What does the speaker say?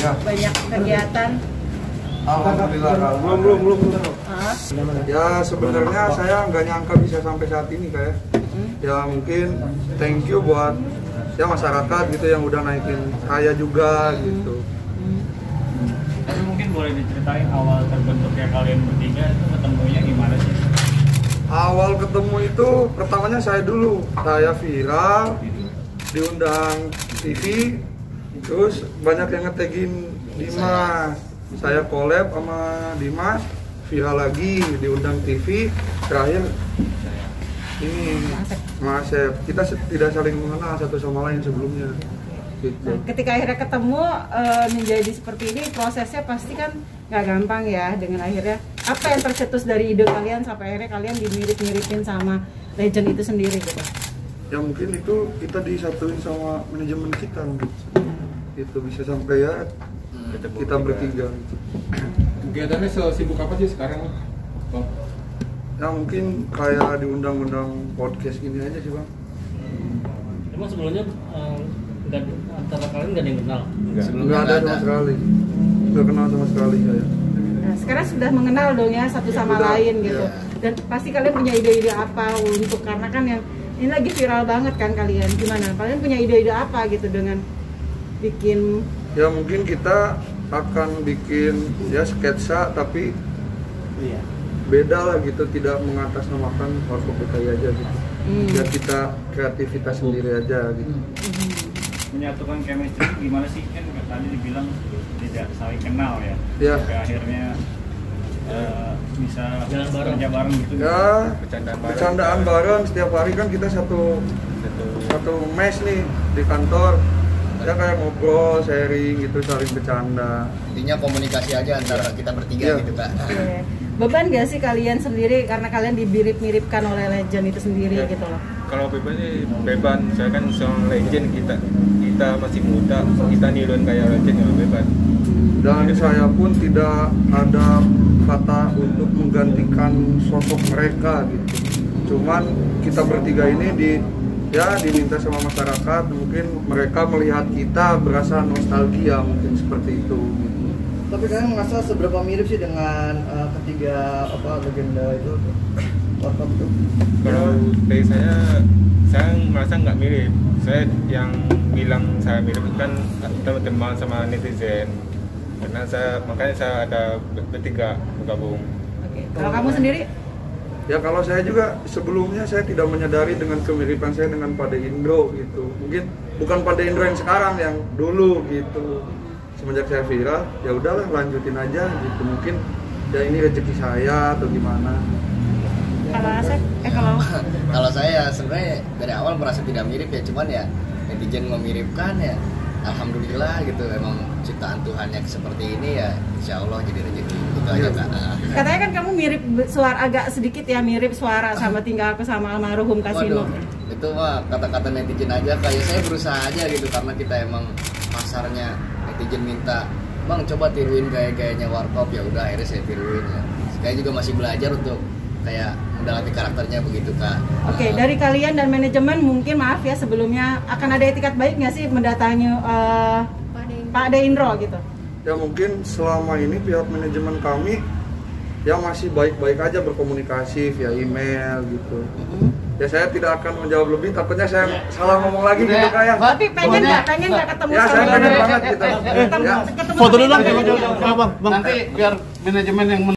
banyak kegiatan. Alhamdulillah. Belum. Ya sebenarnya saya nggak nyangka bisa sampai saat ini kayak. Ya mungkin thank you buat ya masyarakat gitu yang udah naikin saya juga gitu. Tapi mungkin boleh diceritain awal terbentuknya kalian bertiga itu ketemunya gimana sih? Awal ketemu itu pertamanya saya viral, diundang TV, terus banyak yang nge-tagin Dimas. Saya collab sama Dimas, viral lagi, diundang TV, terakhir ini Mas Asep. Kita tidak saling mengenal satu sama lain sebelumnya. Gitu. Nah, ketika akhirnya ketemu menjadi seperti ini, prosesnya pasti kan nggak gampang ya. Dengan akhirnya apa yang tercetus dari ide kalian sampai akhirnya kalian dimirip-miripin sama legend itu sendiri gitu? Ya mungkin itu kita disatuin sama manajemen kita mungkin. Itu bisa sampai ya kita bertiga. Kegiatannya sesibuk apa sih sekarang, Bang? Ya mungkin kayak diundang-undang podcast gini aja sih, Bang. Emang sebelumnya antara kalian nggak ada yang kenal? Nggak ada sama sekali. Nggak kenal sama sekali saya. Nah, sekarang sudah mengenal dong ya satu sama lain gitu. Dan pasti kalian punya ide-ide apa untuk, karena kan yang ini lagi viral banget kan kalian. Gimana? Kalian punya ide-ide apa gitu dengan bikin? Ya mungkin kita akan bikin ya sketsa tapi beda lah gitu, tidak mengatasnamakan Warkop DKI aja gitu. Ya kita kreativitas sendiri aja gitu. Menyatukan chemistry gimana sih, kan tadi dibilang tidak saling kenal ya, sampai akhirnya bisa kerja bareng gitu ya, bercandaan bareng setiap hari kan kita satu mes nih di kantor ya, kayak ngobrol, sharing gitu, saling bercanda, intinya komunikasi aja antara kita bertiga gitu Kak. Beban gak sih kalian sendiri karena kalian dimirip-miripkan oleh legend itu sendiri gitu loh? Kalau beban sih beban, saya kan seorang legend, kita masih muda, kita niruin kayak legend ya beban. Dan saya pun tidak ada kata untuk menggantikan sosok mereka gitu. Cuman kita bertiga ini diminta sama masyarakat, mungkin mereka melihat kita berasa nostalgia mungkin seperti itu. Tapi kalian merasa seberapa mirip sih dengan ketiga legenda itu? Warkop itu? Kalau dari saya merasa nggak mirip. Saya yang bilang saya mirip kan teman-teman sama netizen. Makanya saya ada bertiga bergabung. Oke. Kalau kamu sendiri? Ya kalau saya juga sebelumnya saya tidak menyadari dengan kemiripan saya dengan Pak De Indro gitu. Mungkin bukan Pak De Indro yang sekarang, yang dulu gitu. Semenjak saya viral, ya udahlah lanjutin aja gitu. Mungkin ya ini rezeki saya atau gimana. Kalau Asep? Kalau saya sebenarnya dari awal merasa tidak mirip ya, cuman ya netizen memiripkan ya. Alhamdulillah gitu, emang ciptaan Tuhan yang seperti ini ya, insya Allah jadi rezeki itu aja Kak. Katanya kan kamu mirip suara, agak sedikit ya mirip suara sama tinggal aku sama almarhum Kasino. Itu mah kata-kata netizen aja, kayak saya berusaha aja gitu karena kita emang pasarnya netizen minta, Bang coba tiruin gaya-gayanya Warkop, ya udah akhirnya saya tiruin ya. Saya juga masih belajar untuk kayak mendalami karakternya begitu Kak. Oke, dari kalian dan manajemen mungkin maaf ya sebelumnya akan ada etikat baik nggak sih mendatangi Pak De Indro gitu? Ya mungkin selama ini pihak manajemen kami ya masih baik-baik aja berkomunikasi via email gitu. Ya saya tidak akan menjawab lebih, takutnya saya salah ngomong lagi gitu kayak. Tapi pengen nggak ketemu ya, sama saya pengen banget gitu. ketemu Foto dulu sama Bang. Nanti biar manajemen yang